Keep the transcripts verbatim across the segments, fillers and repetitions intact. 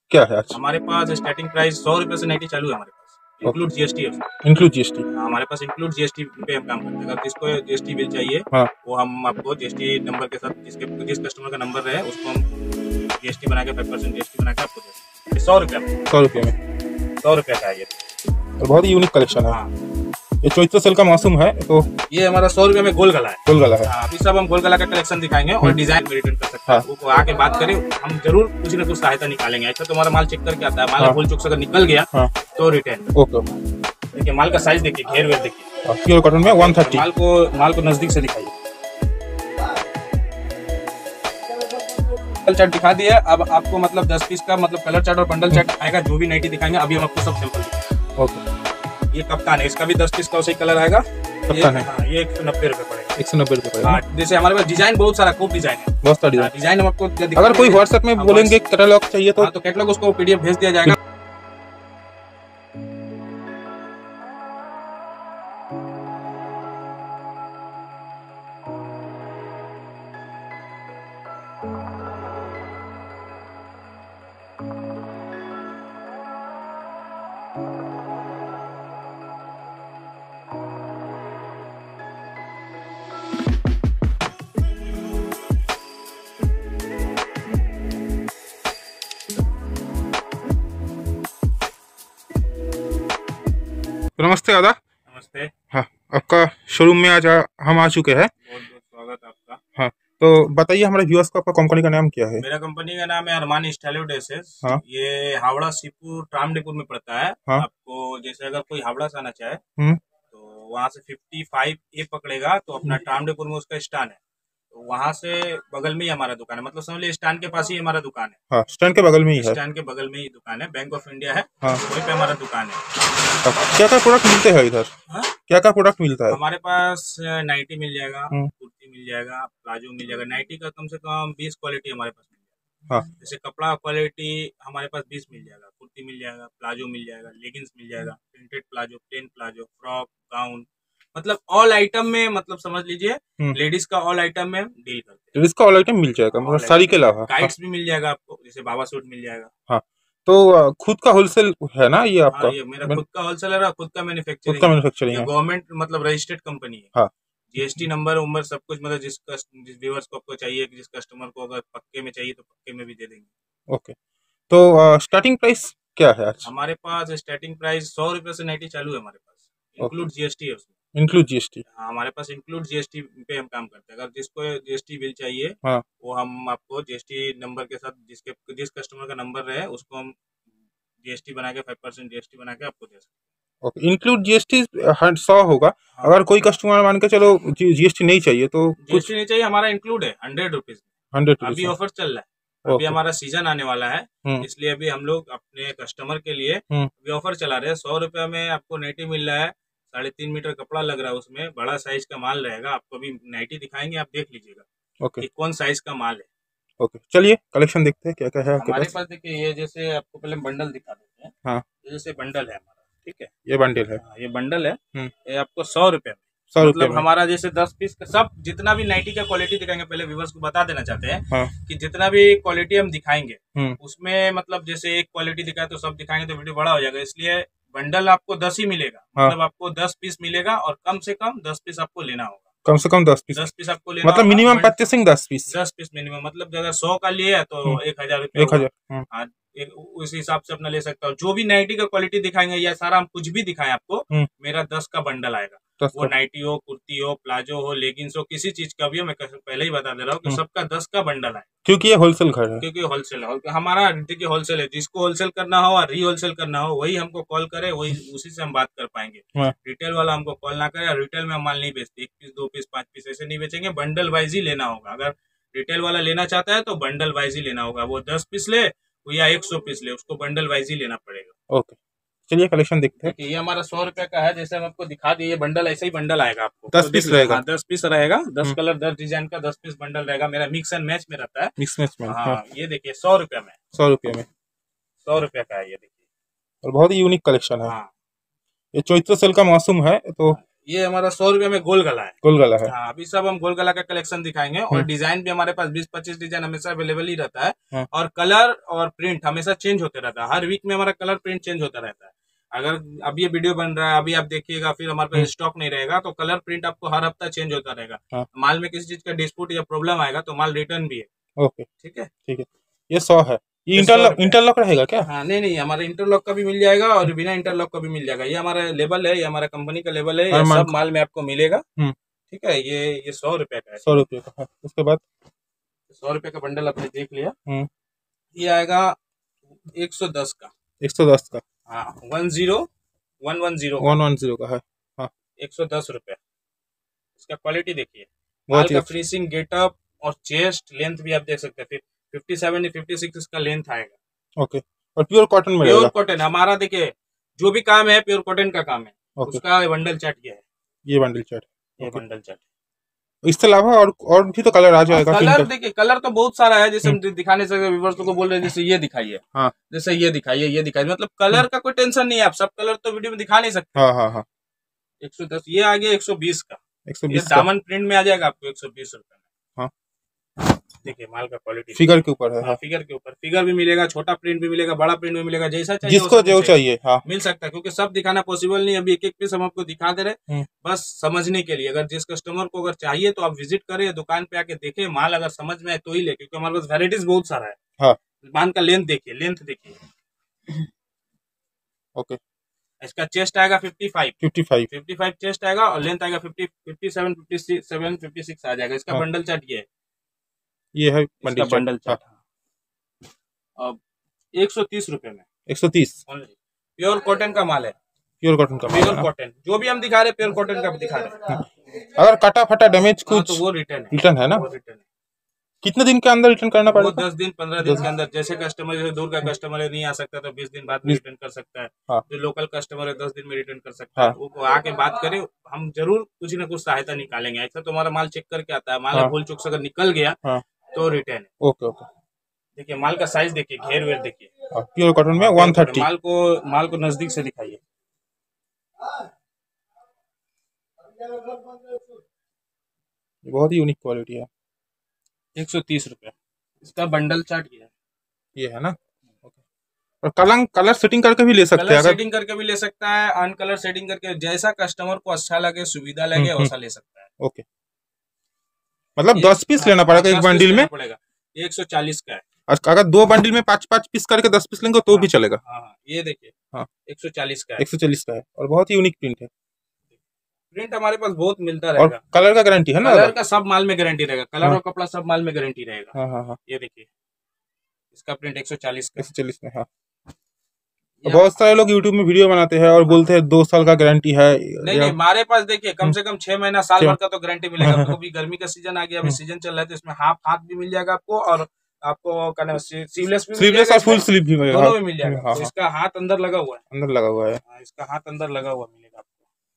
क्या है आज? हमारे पास स्टार्टिंग प्राइस सौ रुपये से नाइटी चालू है हमारे पास, इंक्लूड जीएसटी है उसमें। Include GST? हमारे पास इंक्लूड जीएसटी पे हम काम करते हैं। अगर जिसको जीएसटी बिल चाहिए हाँ, वो हम आपको जीएसटी नंबर के साथ, जिसके जिस कस्टमर का नंबर रहे उसको हम जीएसटी बना के फाइव परसेंट जीएसटी बना के आपको दे सकते हैं। सौ रुपये में सौ रुपये में सौ रुपये का है ये। और बहुत ही यूनिक कलेक्शन है। हाँ, ये चौहत्तर सेल का मौसम है तो ये हमारा सौ रुपये में गोल गला है। गोल गला है। हाँ, अभी सब हम गोल गला का कलेक्शन दिखाएंगे और डिजाइन में रिटर्न कर सकते हैं। हाँ। वो आके बात करें, हम जरूर कुछ न कुछ सहायता निकालेंगे। ऐसा तो हमारा माल चेक करके आता है, माल हाँ। भूल चूक से अगर निकल गया हाँ। तो रिटर्न। ओके। देखिए माल का साइज देखिए, घेर वेर देखिए। प्योर कॉटन में वन थर्टी। माल को माल को नजदीक से दिखाइए। चार्ट दिखा दिया। अब आपको मतलब दस पीस का मतलब कलर चार्ट और बंडल चार्ट आएगा। जो भी नाइटी दिखाएंगे अभी हम आपको सब सैंपल दिखाएंगे। ओके। ये कप्तान है, इसका भी दस पीस का उसी कलर आएगा। कप्तान है। हाँ, ये एक सौ नब्बे रुपए पड़ेगा। एक सौ नब्बे रुपये पड़ेगा। हाँ, जैसे हमारे पास डिजाइन बहुत सारा खूब डिजाइन है। बहुत सारी डिजाइन। डिजाइन हम आपको अगर कोई व्हाट्सएप में बोलेंगे कैटलॉग चाहिए तो हाँ, तो कैटलॉग उसको पीडीएफ भेज दिया जाएगा। नमस्ते दादा। नमस्ते, हाँ, आपका शोरूम में आज आ, हम आ चुके हैं। बहुत बहुत स्वागत आपका। हाँ, तो बताइए हमारे व्यूअर्स को आपका कंपनी का नाम क्या है? मेरा कंपनी का नाम है अरमान स्टाइलो ड्रेसेस। हाँ। ये हावड़ा सीपुर ट्रामडीपुर में पड़ता है। हाँ। आपको जैसे अगर कोई हावड़ा से आना चाहे हम्म। तो वहाँ से फिफ्टी फाइव ए पकड़ेगा तो अपना ट्रामडीपुर में उसका स्टैंड है। तो वहाँ से बगल में ही हमारा दुकान है, मतलब समझ लीजिए स्टैंड के पास ही हमारा दुकान है। हाँ, स्टैंड के बगल में ही है। स्टैंड के बगल में ही दुकान है, बैंक ऑफ इंडिया है। हाँ। वहीं पे हमारा दुकान है। क्या क्या प्रोडक्ट मिलते हैं इधर? हाँ? क्या क्या प्रोडक्ट मिलता है? हमारे पास नाइटी मिल जाएगा, हम्म। कुर्ती मिल जाएगा, प्लाजो मिल जाएगा। नाइटी का कम से कम बीस क्वालिटी हमारे पास मिल जाएगा। हाँ। जैसे कपड़ा क्वालिटी हमारे पास बीस मिल जाएगा, कुर्ती मिल जाएगा, प्लाजो मिल जाएगा, लेगिंग्स मिल जाएगा, printed palazzo, plain palazzo, frock, gown, मतलब ऑल आइटम में, मतलब समझ लीजिए लेडीज का ऑल आइटम में डील करते हैं। लेडीज का ऑल आइटम मिल जाएगा, मतलब साड़ी के अलावा काइट्स भी मिल जाएगा आपको, जैसे बाबा सूट मिल जाएगा। हाँ, तो खुद का होलसेल है ना ये आपका? हाँ, ये मेरा खुद का होलसेलर है, खुद का मैन्युफैक्चरिंग खुद का मैन्युफैक्चरिंग है। गवर्नमेंट मतलब रजिस्टर्ड कंपनी है। हाँ। जीएसटी नंबर उम्र सब कुछ, मतलब जिस जिस व्यूअर्स को आपको चाहिए, जिस कस्टमर को अगर पक्के में चाहिए तो पक्के में भी दे देंगे। ओके, तो स्टार्टिंग प्राइस क्या है आज? हमारे पास स्टार्टिंग प्राइस सौ रुपये से नाइटी चालू है हमारे पास, इंक्लूड जीएसटी है उसमें। Include GST? हाँ, हमारे पास इंक्लूड जीएसटी पे हम काम करते हैं। अगर जिसको जीएसटी बिल चाहिए हाँ। वो हम आपको जीएसटी नंबर के साथ, जिसके जिस कस्टमर का नंबर रहे उसको हम जीएसटी बना के फाइव परसेंट जीएसटी बना के आपको दे सकते हैं। ओके, इंक्लूड जीएसटी सौ होगा। हाँ। अगर कोई कस्टमर मान के चलो जीएसटी नहीं चाहिए तो जीएसटी नहीं चाहिए, हमारा इंक्लूड है हंड्रेड रुपीज। हंड्रेड अभी ऑफर चल रहा है, अभी हमारा सीजन आने वाला है, इसलिए अभी हम लोग अपने कस्टमर के लिए अभी ऑफर चला रहे हैं। सौ रुपये में आपको नाइटी मिल रहा है, साढ़े तीन मीटर कपड़ा लग रहा है, उसमें बड़ा साइज का माल रहेगा। आपको अभी नाइटी दिखाएंगे, आप देख लीजिएगा ओके कि कौन साइज का माल है। ओके, चलिए कलेक्शन देखते हैं क्या क्या है आपके हमारे पास। पास देखिए, ये जैसे आपको पहले बंडल दिखा देते हैं। हाँ, जैसे बंडल है हमारा, ठीक है, ये बंडल है। हाँ, ये बंडल है, ये आपको सौ रुपये में। सौ रुपये मतलब हमारा जैसे दस पीस का सब, जितना भी नाइटी का क्वालिटी दिखाएंगे, पहले व्यूअर्स को बता देना चाहते हैं। हाँ। कि जितना भी क्वालिटी हम दिखाएंगे उसमें, मतलब जैसे एक क्वालिटी दिखाए तो सब दिखाएंगे तो वीडियो बड़ा हो जाएगा, इसलिए बंडल आपको दस ही मिलेगा। हाँ। मतलब आपको दस पीस मिलेगा और कम से कम दस पीस आपको लेना होगा। कम से कम दस पीस दस पीस आपको लेना, मतलब मिनिमम परचेसिंग दस पीस दस पीस मिनिमम। मतलब अगर सौ का लिए तो एक हजार रुपये एक हजार उस हिसाब से अपना ले सकता हूँ। जो भी नाइटी का क्वालिटी दिखाएंगे या सारा हम कुछ भी दिखाएं आपको, मेरा दस का बंडल आएगा। वो नाइटी हो, कुर्ती हो, प्लाजो हो, लेगिंग्स हो, किसी चीज का भी हो, मैं पहले ही बता दे रहा हूँ कि सबका दस का बंडल है, क्योंकि ये होलसेल घर है। क्योंकि होलसेल है हमारा। देखिए होलसेल है, जिसको होलसेल करना हो और री होलसेल करना हो वही हमको कॉल करे, वही उसी से हम बात कर पाएंगे। रिटेल वाला हमको कॉल ना करे। रिटेल में हम माल नहीं बेचते, एक पीस दो पीस पांच पीस ऐसे नहीं बेचेंगे, बंडल वाइज ही लेना होगा। अगर रिटेल वाला लेना चाहता है तो बंडल वाइज ही लेना होगा। वो दस पीस ले या एक सौ पीस ले, उसको बंडल वाइज ही लेना पड़ेगा। ओके, चलिए कलेक्शन देखते हैं। ये हमारा सौ रुपए का है, जैसे हम आपको दिखा दिए, बंडल ऐसे ही बंडल आएगा आपको, दस पीस रहेगा। हाँ, दस पीस रहेगा, दस कलर दस डिजाइन का दस पीस बंडल रहेगा। मेरा मिक्स एंड मैच में रहता है, मिक्स मैच में। हाँ, ये देखिए सौ रुपए में, सौ रुपये में सौ रुपए का है ये, देखिए, और बहुत ही यूनिक कलेक्शन है। हाँ। ये चौहत्तर सेल का मौसम है तो ये हमारा सौ रुपए में गोल गला है। गोल गला है। हाँ, अभी सब हम गोल गला का कलेक्शन दिखाएंगे और डिजाइन भी हमारे पास बीस पच्चीस डिजाइन हमेशा अवेलेबल ही रहता है। हाँ। और कलर और प्रिंट हमेशा चेंज होते रहता है, हर वीक में हमारा कलर प्रिंट चेंज होता रहता है। अगर अभी ये वीडियो बन रहा है, अभी आप देखिएगा, फिर हमारे पास स्टॉक नहीं रहेगा तो कलर प्रिंट आपको हर हफ्ता चेंज होता रहेगा। हाँ। माल में किसी चीज का डिस्प्यूट या प्रॉब्लम आएगा तो माल रिटर्न भी है। ओके, ठीक है, ठीक है। ये सौ है। ये इंटरलॉक इंटरलॉक रहेगा क्या? हाँ, नहीं नहीं, हमारा इंटरलॉक का भी मिल जाएगा और बिना इंटरलॉक का भी मिल जाएगा। ये हमारा लेबल है, ये हमारा कंपनी का लेबल है, ये सब माल में आपको मिलेगा। ठीक है, ये ये सौ रुपए का है। सौ रुपये का है। उसके बाद सौ रुपए का बंडल आपने देख लिया। ये आएगा एक सौ दस का। एक सौ दस का। हाँ, one zero one one zero one one zero का है। हाँ, एक सौ दस रुपए। इसका क्वालिटी देखिए, माल का फिनिशिंग, गेटअप और चेस्ट लेंथ भी आप देख सकते हैं। फिफ्टी सेवन या फिफ्टी सिक्स इसका लेंथ आएगा। ओके, और प्योर कॉटन में प्योर कॉटन हमारा, देखिए जो भी काम है प्योर कॉटन का काम है। okay. उसका बंडल चार्ट ये है। ये बंडल चार्ट ये बंडल चार्ट। इसके अलावा और और भी तो कलर आ जाएगा। कलर देखिए, कलर तो बहुत सारा है, जैसे हम दिखाने से व्यूअर्स को बोल रहे हैं जैसे ये दिखाइए। हाँ, जैसे ये दिखाइए, ये दिखाइए, मतलब कलर का कोई टेंशन नहीं है। आप सब कलर तो वीडियो में दिखा नहीं सकते। हाँ हाँ हाँ। एक सौ दस। ये आ गया एक सौ बीस का। एक सौ बीस दामन प्रिंट में आ जाएगा आपको एक सौ बीस रुपए में। हाँ, देखिए माल का क्वालिटी फिगर के ऊपर है। हाँ, फिगर के ऊपर फिगर भी मिलेगा, छोटा प्रिंट भी मिलेगा, बड़ा प्रिंट भी मिलेगा, जैसा चाहिए जिसको जो चाहिए हाँ मिल सकता है। क्योंकि सब दिखाना पॉसिबल नहीं, अभी एक एक पीस हम आपको दिखा दे रहे, बस समझने के लिए। अगर जिस कस्टमर को अगर चाहिए तो आप विजिट करें, दुकान पे आके देखें, माल अगर समझ में आए तो ही ले, क्योंकि हमारे पास वेराइटीज बहुत सारा है। हाँ, बांध का लेंथ देखिए, लेंथ देखिए। ओके, इसका चेस्ट आएगा fifty five fifty five fifty five chest आएगा और लेंथ आएगा fifty fifty seven fifty seven fifty six आ जाएगा। इसका बंडल चार्ट ये है। ये है बंडल बंडल चार्ट। अब एक सौ तीस रुपए में। एक सौ तीस प्योर कॉटन का माल है। प्योर कॉटन का प्योर कॉटन जो भी हम दिखा रहे प्योर कॉटन का दिखा रहे। अगर कटा फटा डैमेज कुछ तो वो रिटर्न है। रिटर्न है ना? रिटर्न है। कितने दिन के अंदर रिटर्न करना पड़ेगा? दस दिन पंद्रह दिन के अंदर। जैसे कस्टमर जैसे दूर का कस्टमर है, नहीं आ सकता तो बीस दिन बाद में रिटर्न कर सकता है। हाँ। जो लोकल कस्टमर है दस दिन में रिटर्न कर सकता है। वो आके बात करे, हम जरूर कुछ ना कुछ सहायता निकालेंगे। ऐसा तो हमारा माल चेक करके आता है, माल भूल चूक से अगर निकल गया तो रिटर्न है। Okay okay. देखिए माल का साइज देखिए, घेर वेर देखिए। प्योर कॉटन में वन थर्टी। माल को माल को नजदीक से दिखाइए। बहुत ही यूनिक क्वालिटी है। एक सौ तीस रुपया इसका बंडल चार्ट किया है। ये है ना? ओके। और कलर कलर सेटिंग करके भी ले सकते हैं। सेटिंग करके भी ले सकता है, अन कलर सेटिंग करके, जैसा कस्टमर को अच्छा लगे, सुविधा लगे, वैसा ले सकता है। ओके, मतलब दस पीस लेना पड़ेगा एक बंडल में? पड़ेगा। एक सौ चालीस का है। अगर दो बंडल में पाँच पाँच पीस करके दस पीस लेंगे तो भी चलेगा। हाँ, ये देखिए। हाँ, एक सौ चालीस का है। एक सौ चालीस का है और बहुत ही यूनिक प्रिंट है। प्रिंट हमारे पास बहुत मिलता रहेगा। और कलर का गारंटी है ना? कलर का सब माल में गारंटी रहेगा। कलर हाँ। और कपड़ा सब माल में गारंटी रहेगा। हाँ हाँ हाँ। ये देखिए इसका प्रिंट एक सौ चालीस का। एक सौ चालीस में। हाँ, बहुत सारे लोग यूट्यूब में वीडियो बनाते हैं और बोलते हैं दो साल का गारंटी है। नहीं नहीं, हमारे पास देखिए कम से कम छह महीना साल भर का तो गारंटी मिलेगा। तो अभी गर्मी का सीजन आ गया, अभी सीजन चल रहा है, तो इसमें हाफ हाथ भी मिल जाएगा आपको और आपको क्या नाम है, स्लीवलेस भी स्लीवलेस और फुल स्लीव भी मिलेगा। दोनों भी मिल जाएगा। तो इसका हाथ अंदर लगा हुआ है। अंदर लगा हुआ है। इसका हाथ अंदर लगा हुआ मिलेगा आपको।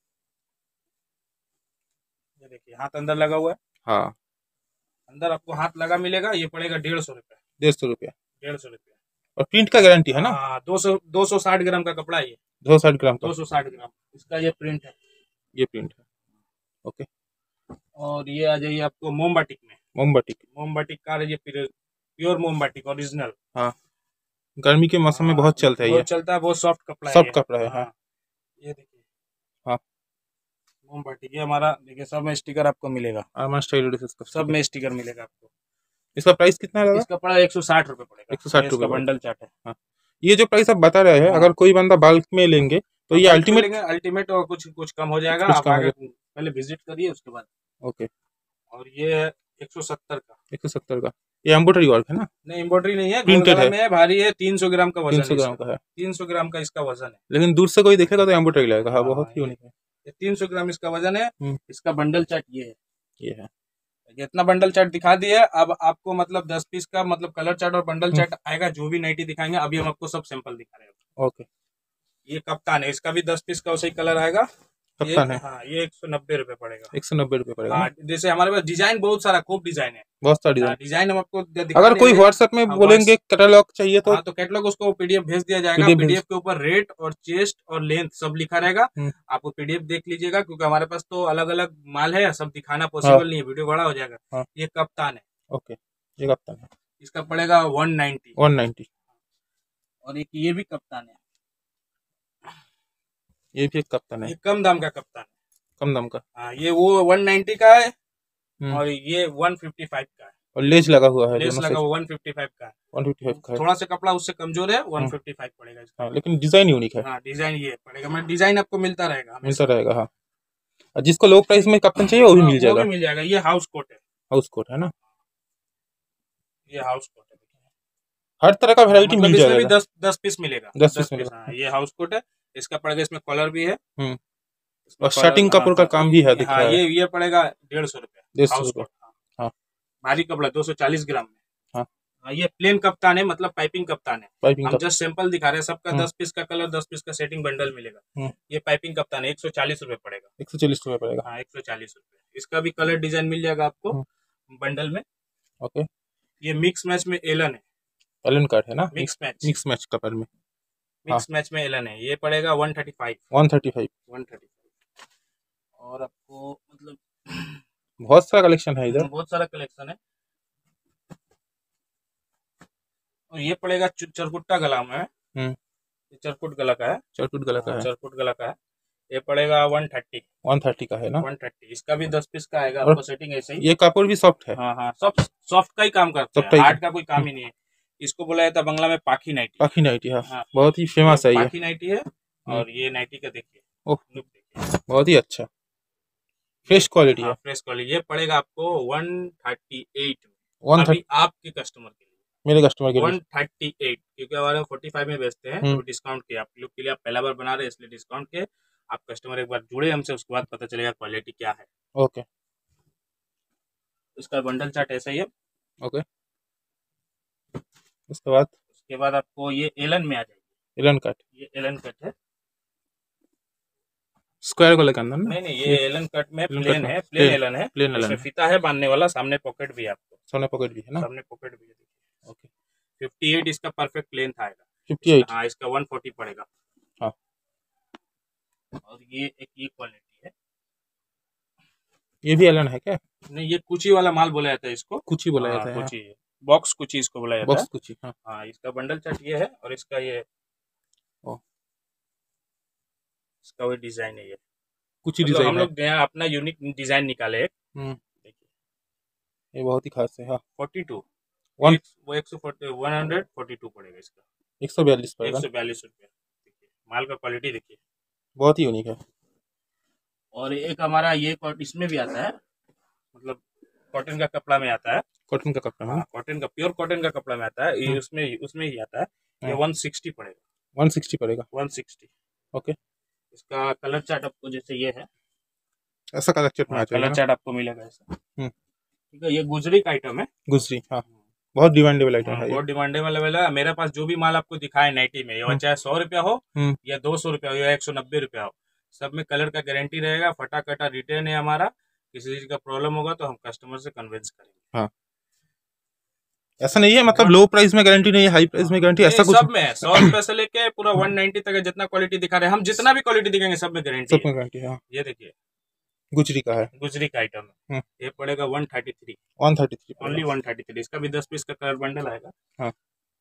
ये देखिए हाथ अंदर लगा हुआ है। हाँ, अंदर आपको हाथ लगा मिलेगा। ये पड़ेगा डेढ़ सौ रुपया। डेढ़ सौ रुपया डेढ़ सौ रुपया और प्रिंट का गारंटी है ना? हाँ, दो सौ दो सौ साठ ग्राम का कपड़ा है ये। दो सौ साठ ग्राम दो सौ साठ ग्राम इसका ये प्रिंट है। ये प्रिंट है। ओके। और ये आ जाइए आपको मोमबाटिक में। मोमबाटिक मोमबाटिक का ये प्योर मोमबाटिक ओरिजिनल। हाँ, गर्मी के मौसम में बहुत चलता है। बहुत चलता है, बहुत सॉफ्ट कपड़ा है। सॉफ्ट कपड़ा है। हाँ, ये देखिए। हाँ, मोमबाटिक ये हमारा देखिए, सब में स्टिकर आपको मिलेगा। सब में स्टिकर मिलेगा आपको। इसका प्राइस कितना है? इसका पड़ा एक सौ साठ रुपए पड़ेगा। एक सौ साठ रुपए बंडल चार्ट है। हाँ, ये जो प्राइस आप बता रहे हैं, अगर कोई बंदा बल्क में लेंगे तो ये अल्टीमेट अल्टीमेट और कुछ कुछ कम हो जाएगा। आप आगे पहले विजिट करिए उसके बाद। ओके। और ये एक सौ सत्तर का। एक सौ सत्तर का ये एम्ब्रॉयडरी वर्क है ना? नहीं, एम्ब्रॉयडरी नहीं है, प्रिंटेड है। में भारी है। तीन सौ ग्राम का वजन। तीन सौ ग्राम का है। तीन सौ ग्राम का इसका वजन है। लेकिन दूर से कोई देखेगा तो एम्ब्रॉयडरी लगेगा। हाँ, बहुत ही यूनिक है। तीन सौ ग्राम इसका वजन है। इसका बंडल चार्ट ये है। ये है इतना बंडल चार्ट दिखा दिया। अब आपको मतलब दस पीस का मतलब कलर चार्ट और बंडल चार्ट आएगा। जो भी नाइटी दिखाएंगे अभी हम आपको सब सैंपल दिखा रहे हैं। ओके। ये कप्तान है, इसका भी दस पीस का उसी कलर आएगा। कप्तान है। हाँ ये एक सौ नब्बे रुपए पड़ेगा। एक सौ नब्बे रुपए पड़ेगा। हाँ, जैसे हमारे पास डिजाइन बहुत सारा खूब डिजाइन है, बहुत सारा डिजाइन। डिजाइन हम आपको दिखा अगर कोई व्हाट्सएप में हाँ, बोलेंगे कैटलॉग चाहिए तो हाँ तो कैटलॉग उसको पीडीएफ भेज दिया जाएगा। पीडीएफ पीडीएफ के ऊपर रेट और चेस्ट और लेंथ सब लिखा रहेगा, आप वो पीडीएफ देख लीजिएगा, क्योंकि हमारे पास तो अलग अलग माल है, सब दिखाना पॉसिबल नहीं है, वीडियो बड़ा हो जाएगा। हाँ। ये कप्तान है। ओके, ये कप्तान है, इसका पड़ेगा वन नाइन्टी। One ninety. और एक ये भी कप्तान है, ये भी एक कप्तान है, ये कम दाम का कप्तान है, कम दाम का। हाँ ये वो वन नाइन्टी का है और ये वन फिफ्टी फाइव का है, और लेस लगा हुआ है, लेस लगा हुआ वन फिफ्टी फाइव का है। वन फिफ्टी फाइव का है। थोड़ा सा कपड़ा उससे कमजोर है, वन फिफ्टी फाइव पड़ेगा इसका। हाँ, लेकिन डिजाइन यूनिक है। हाँ डिजाइन ये पड़ेगा, मैं डिजाइन आपको मिलता रहेगा, मिलता रहेगा। हाँ, और जिसको लो प्राइस में कप्तान चाहिए वो भी मिल जाएगा, वो भी मिल जाएगा। ये हाउस कोट है, हाउस कोट है ना, ये हाउस कोट है, हर तरह का वैरायटी मतलब मिल इसमें जाएगा। भी दस दस पीस मिलेगा, दस दस पीस मिलेगा। हाँ, ये हाउस कोट है, इसका पड़ेगा, इसमें कॉलर भी है और शर्टिंग कपड़ों का काम भी है, दिख रहा है। ये ये पड़ेगा डेढ़ सौ रुपए, डेढ़ सौ रुपए। हाँ, भारी कपड़ा दो सौ चालीस ग्राम में। हाँ, ये प्लेन कप्तान है, मतलब पाइपिंग कप्तान है, पाइपिंग हम जस्ट सैंपल दिखा रहे हैं। सबका दस पीस का कलर, दस पीस का सेटिंग बंडल मिलेगा। ये पाइपिंग कप्तान है, एक सौ चालीस रुपए पड़ेगा, एक सौ चालीस रुपए पड़ेगा। हाँ एक सौ चालीस रुपए। इसका भी कलर डिजाइन मिल जाएगा आपको बंडल में। ओके, ये मिक्स मैच में एलन है, एलन कार्ड है ना, मिक्स मैच, मिक्स मैच कपड़ में, मिक्स मैच में एलन है। ये पड़ेगा one thirty five, one thirty five, one thirty five. और आपको मतलब बहुत सारा कलेक्शन है इधर, बहुत सारा कलेक्शन है। और ये पड़ेगा चरकुट्टा गला में, चरकुट गला का है, चरकुट गला का है, चरकुट गला का है। ये पड़ेगा वन थर्टी, वन थर्टी का है ना, वन थर्टी। इसका भी दस पीस का आएगा, आपको सेटिंग ऐसे ही। ये कपड़ भी सॉफ्ट है। हाँ हाँ, सॉफ्ट सॉफ्ट का ही काम करता है, हार्ड का कोई काम ही नहीं है। इसको बोला जाता है बंगला में पाखी नाइटी, पाखी नाइटी। हाँ, हाँ, बहुत ही फेमस है ये, पाखी नाइटी है। और ये नाइटी का देखिए, ओह बहुत ही अच्छा, फ्रेश क्वालिटी है, फ्रेश क्वालिटी। ये पड़ेगा आपको one thirty eight, one thirty आपके कस्टमर के लिए, मेरे कस्टमर के लिए वन थर्टी एट, क्योंकि हमारे फोर्टी फाइव में बेचते हैं, तो डिस्काउंट के आप लोग के लिए, आप पहला बार बना रहे हैं इसलिए डिस्काउंट के। आप कस्टमर एक बार जुड़े हमसे, उसके बाद पता चलेगा क्वालिटी क्या है। ओके, इसका बंडल चार्ट ऐसा ही है। ओके, उसके बाद उसके बाद आपको ये एलन में आ जाएगी, एलन कट, ये एलन कट है, स्क्वायर को लेकर अंदर ना, नहीं नहीं, ये एलन कट में प्लेन है, प्लेन एलन है, प्लेन एलन, फीता है बांधने वाला, सामने पॉकेट भी है आपको, सामने पॉकेट भी है ना, सामने पॉकेट भी है। ओके, फिफ्टी एट इसका परफेक्ट लेंथ आएगा, फिफ्टी एट। हाँ, इसका वन फोर्टी पड़ेगा। हाँ, और ये एक ये क्वालिटी है, ये भी एलन है क्या? नहीं, ये कुची वाला माल बोला जाता है इसको, कुची बोला जाता है, कुची, बॉक्स कुची इसको बोला जाता है, बॉक्स कुची। हाँ, हाँ, इसका बंडल चार्ट ये है, और इसका ये ओ, इसका वही डिजाइन है, ये कुची मतलब डिजाइन हम लोग नया अपना यूनिक डिजाइन निकाले एक, देखिए ये बहुत ही खास है। हाँ, फोर्टी टू, वन वो एक सौ forty, one hundred forty two पड़ेगा इसका, एक सौ बयालीस एक सौ बयालीस रुपये। देखिए माल का क्वालिटी देखिए, बहुत ही यूनिक है। और एक हमारा ये इसमें भी आता है, मतलब कॉटन का कपड़ा में आता है, कॉटन का कपड़ा में, कॉटन का प्योर कॉटन का कपड़ा में आता है, ये उसमें उसमें ही आता है। ये वन सिक्सटी पड़ेगा, वन सिक्सटी पड़ेगा, वन सिक्सटी। ओके, इसका कलर चार्ट आपको जैसे ये है, ऐसा कलर चार्ट में आ जाएगा, कलर चार्ट आपको मिलेगा ऐसा, ठीक है। ये गुजरी का आइटम है, गुजरी, हाँ, बहुत डिमांडेबल आइटम है, बहुत डिमांडेबल है। मेरे पास जो भी माल आपको दिखाए नाइटी में, ये चाहे सौ रुपया हो या दो सौ रुपया हो या एक सौ नब्बे रुपया हो, सब में कलर का गारंटी रहेगा, फटा कटा रिटर्न है हमारा। किसी चीज का प्रॉब्लम होगा तो हम कस्टमर से कन्विंस करेंगे। हाँ, ऐसा नहीं है मतलब लो प्राइस में गारंटी नहीं है, हाई प्राइस में गारंटी, ऐसा कुछ सब में सौ रुपए से लेके पूरा वन नाइन्टी तक जितना क्वालिटी दिखा रहे हैं हम, जितना भी क्वालिटी दिखाएंगे सब में गारंटी, सब में गारंटी है। ये देखिए गुजरी का है, गुजरी का आइटम है, ये पड़ेगा one thirty three, one thirty three, only one thirty three. इसका भी दस पीस का कलर बंडल आएगा। हाँ,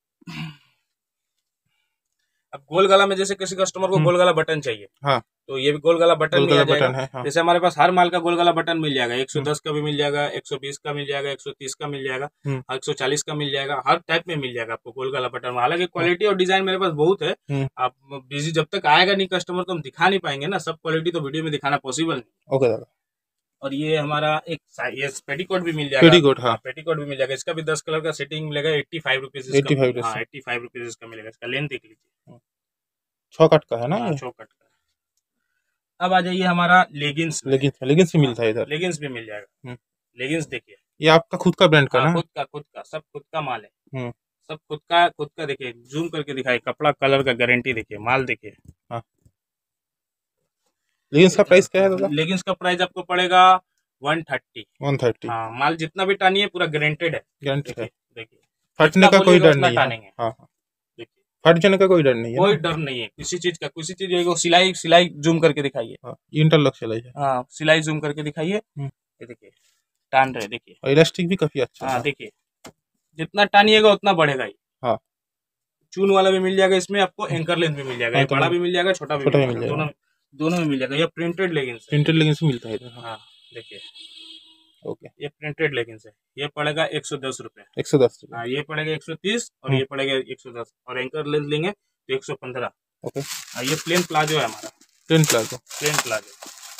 अब गोल गला में जैसे किसी कस्टमर को गोल गला बटन चाहिए, हाँ, तो ये भी गोल गला बटन मिल जाएगा। है, हाँ। जैसे हमारे पास हर माल का गोल गला बटन मिल जाएगा, एक सौ दस का भी मिल जाएगा, एक सौ बीस का मिल जाएगा, एक सौ तीस का मिल जाएगा, एक सौ चालीस का मिल जाएगा, हर टाइप में मिल जाएगा आपको गोल गला बटन। हालांकि क्वालिटी और डिजाइन मेरे पास बहुत है, आप बिजी जब तक आएगा नहीं कस्टमर तो हम दिखा नहीं पाएंगे ना, सब क्वालिटी तो वीडियो में दिखाना पॉसिबल नहीं। ओके दादा। और ये हमारा एक ये पेटीकोट भी मिल जाएगा, पेटीकोट, हाँ, पेटीकोट भी मिल जाएगा। इसका भी दस कलर का सेटिंग मिलेगा, eighty five rupees, eighty five rupees इसका मिलेगा। इसका लेंथ देख लीजिए, छह कट का है ना, ये छह कट का। अब आ जाइए हमारा लेगिंग्स, लेगिंग्स लेगिंग्स भी मिलता है इधर, लेगिंग्स भी मिल जाएगा। लेगिंग्स देखिए, ये आपका खुद का ब्रांड का ना, खुद का खुद का सब खुद का माल है, सब खुद का खुद का। देखिए जूम करके दिखाई, कपड़ा कलर का गारंटी देखिए, माल देखिए, लेगिंग्स का प्राइस क्या है दादा? लेगिंग्स का प्राइस आपको पड़ेगा वन थर्टी। One thirty. हाँ, माल जितना भी टानिए पूरा गारंटेड है। गारंटेड है, देखिए फटने का कोई डर नहीं है। टानेंगे। हाँ, फट जाने का कोई डर नहीं है, कोई डर नहीं है किसी चीज का। किसी चीज सिलाई सिलाई जूम करके दिखाइए। हाँ, इंटरलॉक सिलाई है। हाँ, सिलाई जूम करके दिखाइए। ये देखिए टान रहे, देखिए और इलास्टिक भी काफी अच्छा है। हाँ, देखिए जितना टानिएगा उतना बढ़ेगा ही। हाँ, चून वाला भी मिल जाएगा इसमें आपको, एंकर लेंथ भी मिल जाएगा, बड़ा भी मिल जाएगा, छोटा भी मिल जाएगा, दोनों दोनों में मिल जाएगा। ये प्रिंटेड लेगिंग्स, प्रिंटेड लेगिंग्स मिलता है इधर। हाँ देखिए, ओके, ये प्रिंटेड लेगिंग्स है। ये पड़ेगा एक सौ दस रुपए। एक सौ दस रुपए। हाँ, ये पड़ेगा एक सौ तीस और ये पड़ेगा एक सौ दस, और एंकर लेंथ लेंगे तो एक सौ पंद्रह। ओके, ये प्लेन प्लाजो है हमारा, प्लेन प्लाजो, प्लेन प्लाजो।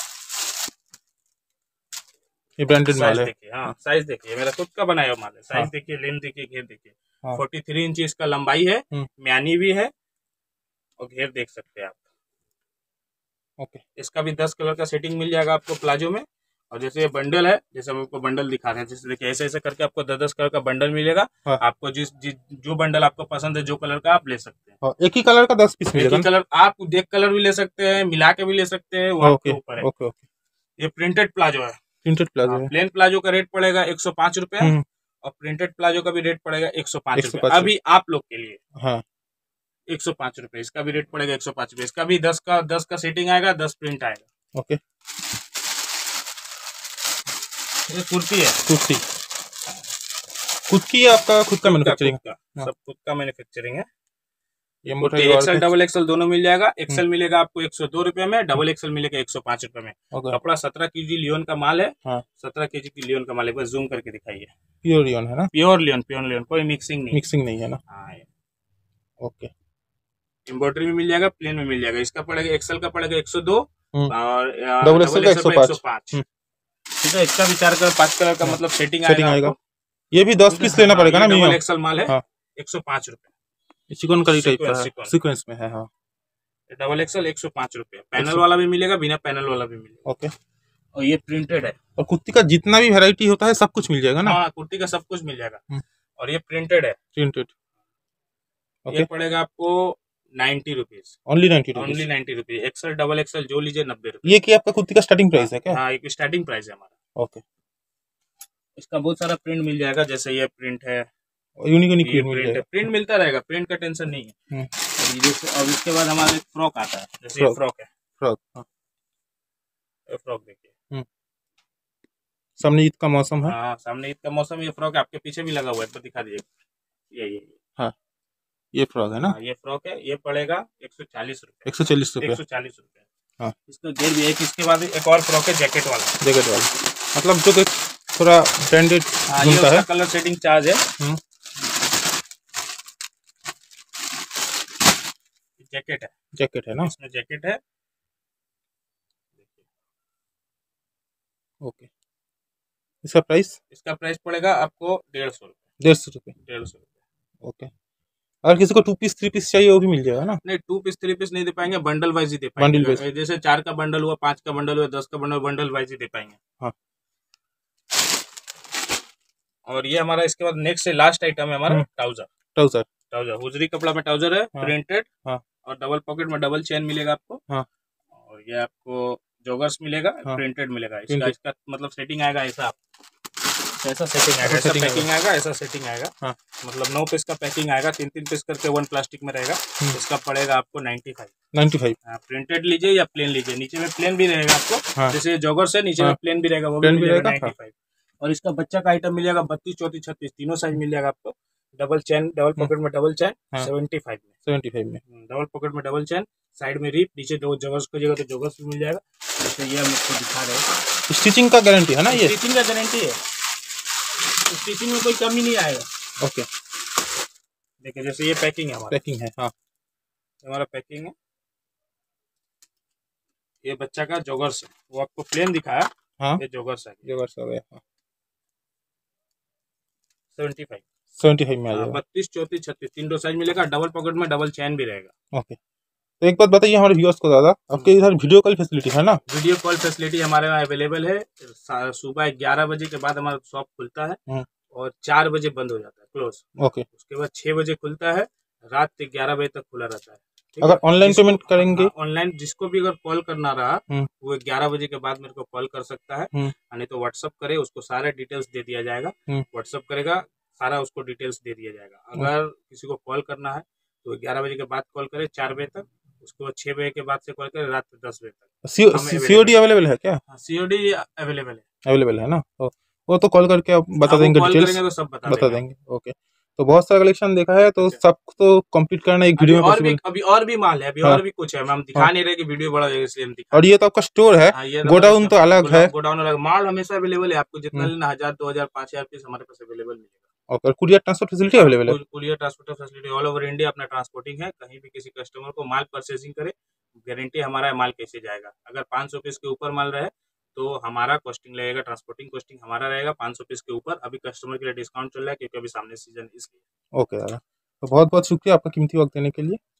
ये ब्रांडेड माल है। देखिए, हाँ साइज देखिए, मेरा खुद का बनाया माल है। साइज देखिए, लेंथ देखिए, घेर देखिए, फोर्टी थ्री इंच इसका लंबाई है, म्यानी भी है और घेर देख सकते हैं आप। ओके, इसका भी दस कलर का सेटिंग मिल जाएगा आपको प्लाजो में। और जैसे ये बंडल है, जैसे हम आपको बंडल दिखा रहे हैं, जैसे देखिए ऐसे ऐसे करके आपको दस दस कलर का बंडल मिलेगा। हाँ। आपको जिस, जिस जो बंडल आपको पसंद है, जो कलर का आप ले सकते हैं। हाँ, एक ही कलर का दस पीस मिलेगा। एक ही कलर, आप देख कलर भी ले सकते हैं, मिला के भी ले सकते हैं, वो आपके ऊपर है। Okay, okay. ये प्रिंटेड प्लाजो है, प्रिंटेड प्लाजो है। प्लेन प्लाजो का रेट पड़ेगा एक सौ पांच रुपया और प्रिंटेड प्लाजो का भी रेट पड़ेगा एक सौ पांच रुपया अभी आप लोग के लिए। हाँ, एक सौ पांच रुपए इसका भी रेट पड़ेगा, एक सौ पांच रुपए इसका भी। दस का दस का सेटिंग आएगा, दस प्रिंट आएगा। ओके, ये कुर्ती है, कुर्ती खुद की आपका खुद का मैन्युफैक्चरिंग का, सब खुद का मैन्युफैक्चरिंग है। ये एक्सल डबल एक्सल दोनों मिल जाएगा। एक्सल मिलेगा आपको एक सौ दो रुपए में, डबल एक्सल मिलेगा एक सौ पांच रुपए में। कपड़ा सत्रह केजी लियोन का माल है। हाँ, सत्रह केजी की लियोन का माल है। जूम करके दिखाइए, प्योर लियोन है ना? प्योर लियोन, प्योर लियोन, कोई मिक्सिंग नहीं, मिक्सिंग नहीं है ना? हाँ। ओके, एम्ब्रॉयडरी में मिल जाएगा, प्लेन में मिल जाएगा। इसका पड़ेगा, एक्सल का पड़ेगा एक सौ दो और डबल एक्सल का एक सौ पाँच। ठीक है, इसका भी चार कलर पांच कलर का मतलब सेटिंग आएगा। ये भी दस पीस लेना पड़ेगा ना? डबल एक्सल माल है, एक सौ पांच रुपए। चिकन करी टाइप का है, सीक्वेंस में है। हाँ, डबल एक्सल एक सौ पांच रुपए। पैनल वाला भी मिलेगा, बिना पैनल वाला भी मिलेगा। ओके, और ये प्रिंटेड है। और कुर्ती का जितना भी वैरायटी होता है सब कुछ मिल जाएगा ना? हाँ, कुर्ती का सब कुछ मिल जाएगा। और ये प्रिंटेड है, प्रिंटेड। ये पड़ेगा आपको ninety rupees, only ninety only ninety rupees. XL double XL जो लीजिए नब्बे रुपए। ये क्या आपका कुर्ती का स्टार्टिंग प्राइस है क्या? हाँ, एक स्टार्टिंग प्राइस है हमारा। ओके, इसका बहुत सारा प्रिंट मिल जाएगा, जैसे ये प्रिंट है, यूनिक यूनिक प्रिंट मिल जाएगा। प्रिंट मिलता रहेगा, प्रिंट का टेंशन नहीं है। और इसके बाद हमारे फ्रॉक आता है, जैसे ये फ्रॉक है, फ्रॉक फ्रॉक देखिए, सामने ईद का मौसम है। हाँ, सामने ईद का मौसम। ये फ्रॉक आपके पीछे भी लगा हुआ है, तो दिखा दीजिए। ये ये हाँ, ये फ्रॉक है ना? ये फ्रॉक है, ये पड़ेगा एक सौ चालीस रुपए। एक सौ चालीस रुपए, एक सौ चालीस रुपए। हाँ, इसका घेर भी है। इसके बाद एक और फ्रॉक है, जैकेट वाला, जैकेट वाला, मतलब जो थोड़ा ब्रांडेड घूमता है। कलर सेटिंग चार्ज है। जैकेट है, जैकेट है ना? इसमें जैकेट है। ओके, इसका प्राइस? इसका प्राइस पड़ेगा आपको डेढ़ सौ रुपए। डेढ़ सौ रुपए, डेढ़ सौ रुपए। ओके, अगर किसी को टू पीस थ्री पीस चाहिए वो भी मिल जाएगा ना? नहीं, टू पीस थ्री पीस नहीं दे पाएंगे, बंडल वाइज ही दे पाएंगे। बंडल वाइज, जैसे चार का बंडल हुआ, पांच का बंडल हुआ, दस का बंडल, बंडल वाइज ही दे पाएंगे। हाँ, और ये हमारा इसके बाद नेक्स्ट से लास्ट आइटम है हमारा ट्राउजर। ट्राउजर ट्राउजर हुजरी कपड़ा में ट्राउजर है। हाँ, प्रिंटेड। हाँ, और डबल पॉकेट में डबल चेन मिलेगा आपको। हाँ, और ये आपको जॉगर्स मिलेगा। हाँ, प्रिंटेड मिलेगा। इसका इसका मतलब सेटिंग आएगा ऐसा, ऐसा सेटिंग आएगा, ऐसा पैकिंग आएगा, ऐसा सेटिंग आएगा। हाँ, मतलब नौ पीस का पैकिंग आएगा, तीन तीन पीस करके वन प्लास्टिक में रहेगा। इसका पड़ेगा आपको ninety five. Ninety five. Printed लीजिए या प्लेन लीजिए, नीचे में प्लेन भी रहेगा आपको। हाँ, जैसे जॉगर्स है, नीचे में प्लेन भी रहेगा, वो भी मिलेगा नाइन्टी फाइव। और इसका बच्चा का आइटम मिल जाएगा बत्तीस चौतीस छत्तीस, तीनों साइज मिल जाएगा आपको। डबल चैन, डबल पॉकेट में डबल चैन, सेवेंटी फाइव में, सेवेंटी फाइव में डबल पॉकेट में डबल चैन, साइड में रिप, नीचे दो जगर्स को जगह तो जगर्स भी मिल जाएगा। जैसे ये हम आपको दिखा रहे हैं। स्टिचिंग का गारंटी है ना? ये स्टिचिंग का गारंटी है, स्टिचिंग में कोई कमी नहीं आएगा। ओके, देखिए जैसे ये पैकिंग है, हमारा पैकिंग है। हाँ, हमारा पैकिंग है। ये बच्चा का जॉगर्स है, वो आपको प्लेन दिखाया। हाँ, ये जॉगर्स है, जॉगर्स हो गया। सेवेंटी फाइव, सेवेंटी फाइव में आ जाएगा। बत्तीस चौतीस छत्तीस, तीन दो साइज मिलेगा। डबल पॉकेट में डबल चैन भी रहेगा। ओके, तो एक बात बताइए हमारे व्यूअर्स को दादा, आपके इधर वीडियो कॉल फैसिलिटी है ना? वीडियो कॉल फैसिलिटी हमारे यहाँ अवेलेबल है। सुबह ग्यारह बजे के बाद हमारा शॉप खुलता है और चार बजे बंद हो जाता है, क्लोज। ओके, उसके बाद छह बजे खुलता है, रात के ग्यारह बजे तक खुला रहता है। अगर ऑनलाइन पेमेंट करेंगे, ऑनलाइन जिसको भी अगर कॉल करना रहा हम्म, वो ग्यारह बजे के बाद मेरे को कॉल कर सकता है, हम्म, नहीं तो व्हाट्सअप करे, उसको सारे डिटेल्स दे दिया जाएगा। हम्म, व्हाट्सअप करेगा, सारा उसको डिटेल्स दे दिया जाएगा। अगर किसी को कॉल करना है तो ग्यारह बजे के बाद कॉल करे, चार बजे तक, उसके बाद छः बजे के बाद से कॉल करे रात के दस बजे तक। हम सीओडी अवेलेबल है क्या? सीओडी अवेलेबल है, अवेलेबल है ना? तो वो तो कॉल करके आप बता हाँ, वो देंगे, कॉल डिटेल्स करेंगे तो सब बता बता देंगे। देंगे। ओके, तो बहुत सारा कलेक्शन देखा है, तो अच्छा। सब तो कंप्लीट करना एक अभी वीडियो में और भी पॉसिबल? अभी और भी माल है, अभी हाँ, और भी कुछ है, हम दिखा हाँ। नहीं रहे कि वीडियो बड़ा हो जाएगा, इसलिए हम दिखा और ये तो आपका स्टोर है, हाँ, ये गोडाउन तो अलग है। गोडाउन अलग, माल हमेशा अवेलेबल है, आपको जितना हम्म, लेना हजार दो हजार पाँच हजार पीस हमारे पास अवेलेबल मिलेगा। और कुरियर ट्रांसपोर्ट फैसिलिटी हाँ, अवेलेबल है? Courier transport facility all over India अपना ट्रांसपोर्टिंग है। कहीं भी किसी कस्टमर को माल परचेसिंग करे, गारंटी हमारा है माल कैसे जाएगा। अगर पाँच सौ पीस के ऊपर माल रहे तो हमारा कॉस्टिंग लगेगा, ट्रांसपोर्टिंग कॉस्टिंग हमारा रहेगा पाँच सौ पीस के ऊपर। अभी कस्टमर के लिए डिस्काउंट चल रहा है क्योंकि अभी सामने सीजन, इसलिए। ओके दादा, तो बहुत बहुत शुक्रिया आपका कीमती वक्त देने के लिए।